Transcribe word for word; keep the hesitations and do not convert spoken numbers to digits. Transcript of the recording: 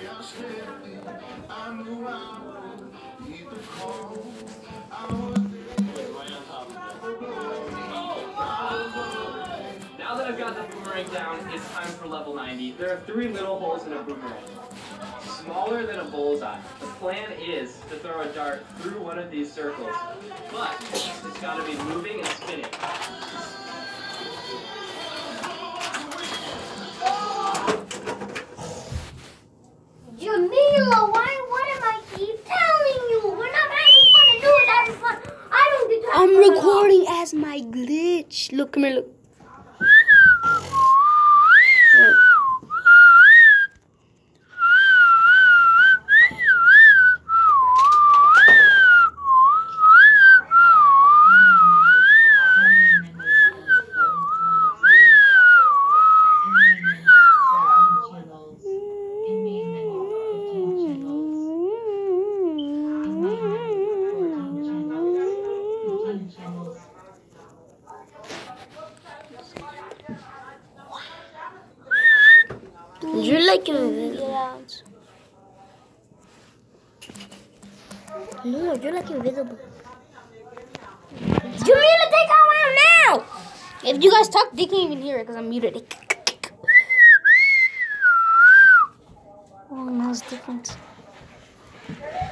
Now that I've got the boomerang down, it's time for level ninety. There are three little holes in a boomerang, smaller than a bullseye. The plan is to throw a dart through one of these circles, but it's got to be moving and spinning. Jamila, why? What am I keep telling you? We're not having fun to do it. Having fun. I don't get to. I'm recording as my glitch. Look, come here, look. You're like invisible. No, you're like invisible. Jamila, take our out now. If you guys talk, they can't even hear it because I'm muted. Oh, now it's different.